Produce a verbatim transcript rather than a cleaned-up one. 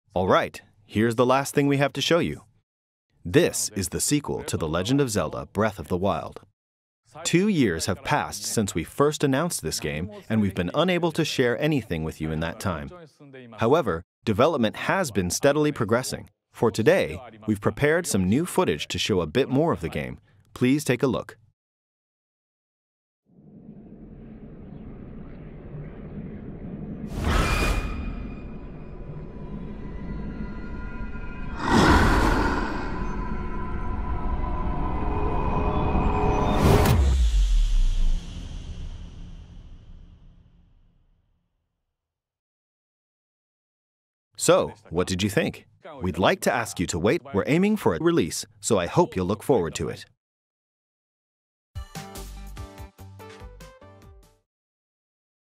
Alright, here's the last thing we have to show you. This is the sequel to The Legend of Zelda: Breath of the Wild. Two years have passed since we first announced this game, and we've been unable to share anything with you in that time. However, development has been steadily progressing. For today, we've prepared some new footage to show a bit more of the game. Please take a look. So, what did you think? We'd like to ask you to wait. We're aiming for a release, so I hope you'll look forward to it.